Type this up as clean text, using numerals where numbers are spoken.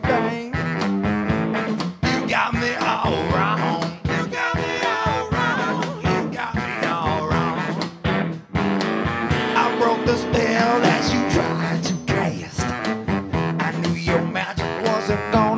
thing. You got me all wrong. You got me all wrong. You got me all wrong. I broke the spell as you tried to cast. I knew your magic wasn't gone.